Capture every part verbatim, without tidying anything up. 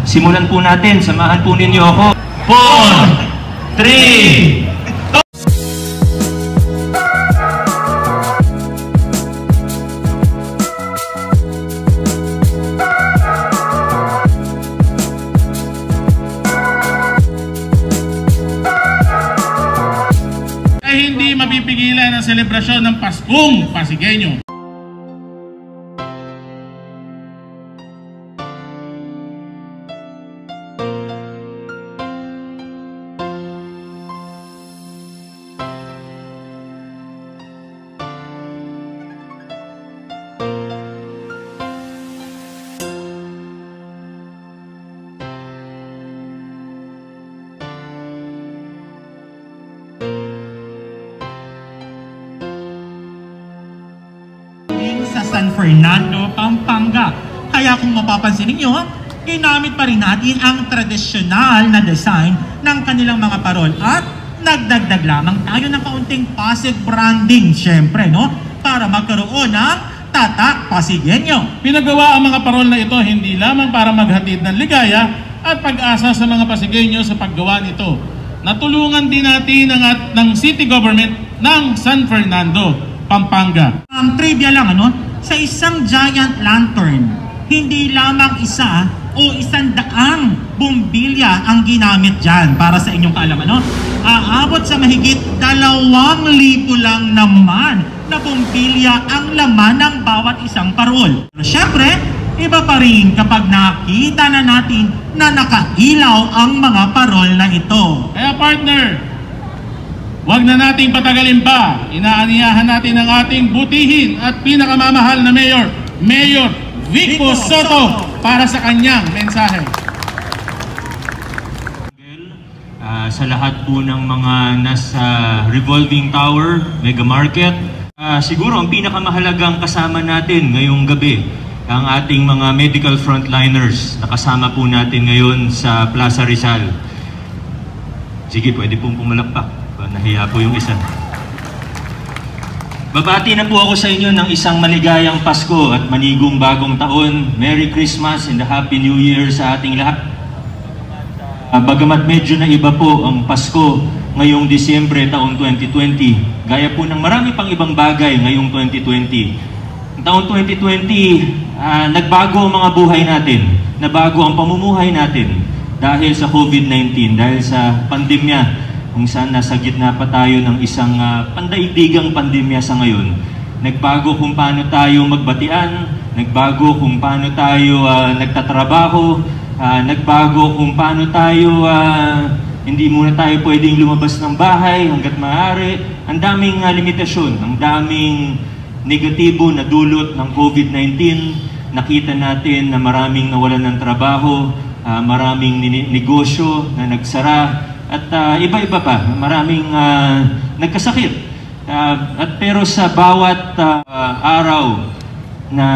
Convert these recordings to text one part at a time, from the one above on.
simulan po natin. Samahan po ninyo ako. four, three, hindi mapipigilan ang selebrasyon ng Paskong Pasigueño. Sa San Fernando, Pampanga. Kaya kung mapapansin ninyo, ginamit pa rin natin ang tradisyonal na design ng kanilang mga parol at nagdagdag lamang tayo ng kaunting Pasig branding, syempre, no? Para magkaroon ng tatak Pasigueño. Pinagawa ang mga parol na ito hindi lamang para maghatid ng ligaya at pag-asa sa mga Pasigueño sa paggawa nito. Natulungan din natin ng, ng city government ng San Fernando, Pampanga. Um, trivia lang, ano? Sa isang giant lantern, hindi lamang isa o isang daang bumbilya ang ginamit dyan para sa inyong kaalaman, no? Aabot sa mahigit dalawang libo lang naman na bumbilya ang laman ng bawat isang parol. Pero syempre, iba pa rin kapag nakita na natin na nakailaw ang mga parol na ito. Kaya partner, huwag na nating patagalin pa. Inaaniyahan natin ang ating butihin at pinakamamahal na mayor, Mayor Vico Soto, para sa kanyang mensahe. Uh, sa lahat po ng mga nasa revolving tower, mega market, uh, siguro ang pinakamahalagang kasama natin ngayong gabi, ang ating mga medical frontliners na kasama po natin ngayon sa Plaza Rizal. Sige, pwede pong pumalakpak. Nahiya po yung isa. Babati na po ako sa inyo ng isang maligayang Pasko at manigong bagong taon. Merry Christmas and a Happy New Year sa ating lahat. Uh, bagamat medyo na iba po ang Pasko ngayong Disyembre taong twenty twenty, gaya po ng marami pang ibang bagay ngayong twenty twenty. Taong twenty twenty, uh, nagbago ang mga buhay natin, nabago ang pamumuhay natin dahil sa COVID nineteen, dahil sa pandemya, kung saan nasa gitna pa tayo ng isang uh, pandaigdigang pandemya sa ngayon. Nagbago kung paano tayo magbatian, nagbago kung paano tayo uh, nagtatrabaho, uh, nagbago kung paano tayo, uh, hindi muna tayo pwedeng lumabas ng bahay hanggat maaari. Ang daming uh, limitasyon, ang daming negatibo na dulot ng COVID nineteen. Nakita natin na maraming nawalan ng trabaho, uh, maraming negosyo na nagsara, at uh, iba-iba pa, maraming uh, nagkasakit. Uh, at pero sa bawat uh, araw na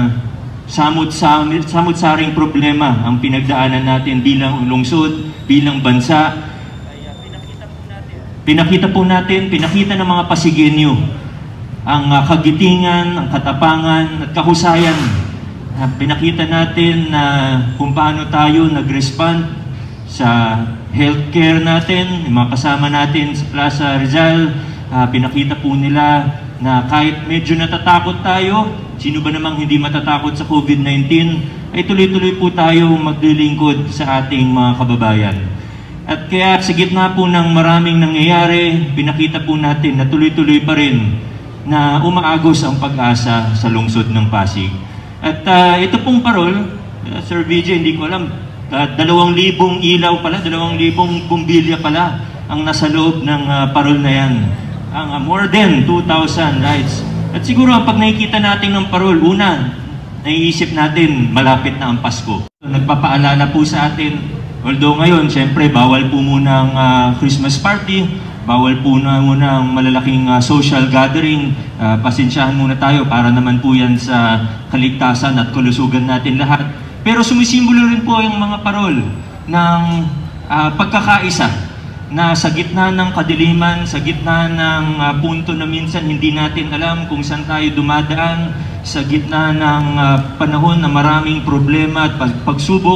samut-samut, samut-saring problema ang pinagdaanan natin bilang lungsod, bilang bansa, ay, uh, pinakita po natin, pinakita po natin, pinakita ng mga Pasigueño ang uh, kagitingan, ang katapangan at kahusayan. Uh, pinakita natin na uh, kung paano tayo nag-respond sa healthcare natin, yung mga kasama natin sa Plaza Rizal. Uh, pinakita po nila na kahit medyo natatakot tayo, sino ba namang hindi matatakot sa COVID nineteen, ay tuloy-tuloy po tayo maglilingkod sa ating mga kababayan. At kaya sa gitna po ng maraming nangyayari, pinakita po natin na tuloy-tuloy pa rin na umaagos ang pag-asa sa lungsod ng Pasig. At uh, ito pong parol, uh, Sir V J, hindi ko alam, uh, dalawang libong ilaw pala, dalawang libong bumbilya pala ang nasa loob ng uh, parol na yan. Ang uh, more than two thousand lights. At siguro pag nakikita natin ng parol, una, naiisip natin malapit na ang Pasko. Nagpapaalala po sa atin, although ngayon, siyempre, bawal po muna ang uh, Christmas party, bawal po na muna ang malalaking uh, social gathering. Uh, pasensyahan muna tayo para naman po yan sa kaligtasan at kalusugan natin lahat. Pero sumisimbolo rin po yung mga parol ng uh, pagkakaisa na sa gitna ng kadiliman, sa gitna ng uh, punto na minsan hindi natin alam kung saan tayo dumadaan, sa gitna ng uh, panahon na maraming problema at pag pagsubok,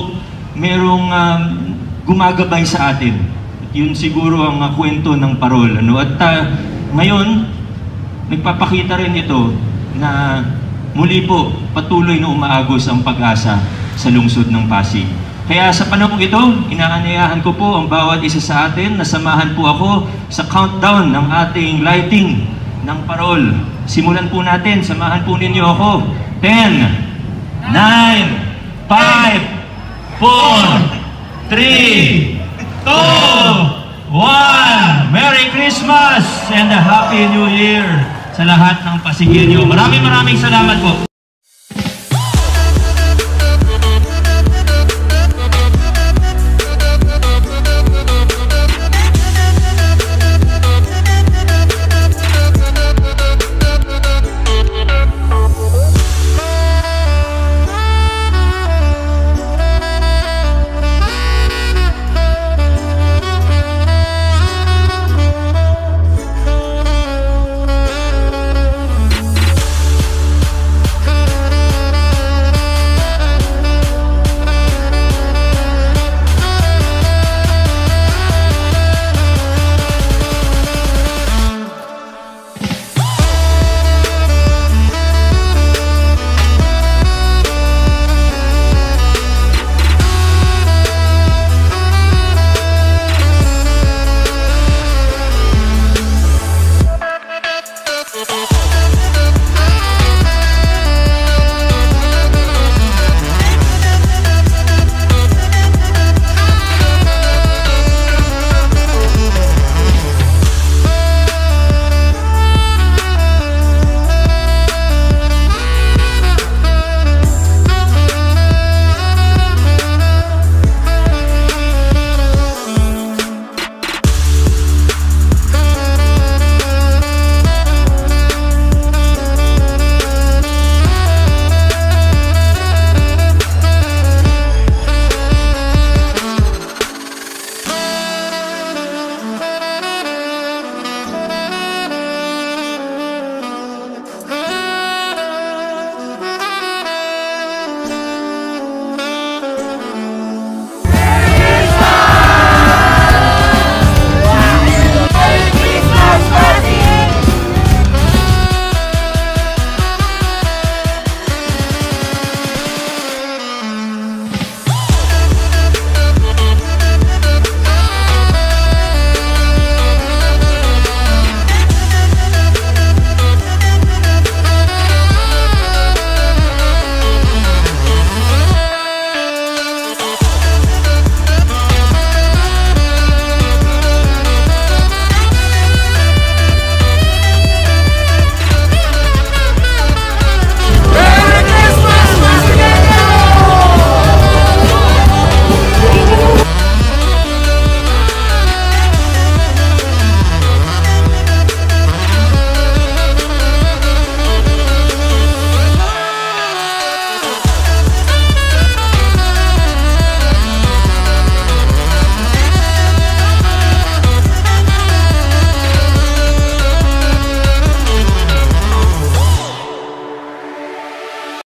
merong um, gumagabay sa atin. Yun siguro ang uh, kwento ng parol. Ano? At uh, ngayon, nagpapakita rin ito na muli po patuloy na umaagos ang pag-asa sa lungsod ng Pasig. Kaya sa panahong ito, inaanyayahan ko po ang bawat isa sa atin na samahan po ako sa countdown ng ating lighting ng parol. Simulan po natin, samahan po ninyo ako. ten, nine, five, four, three, two, one. Merry Christmas and a Happy New Year sa lahat ng Pasigueño. Maraming maraming salamat po.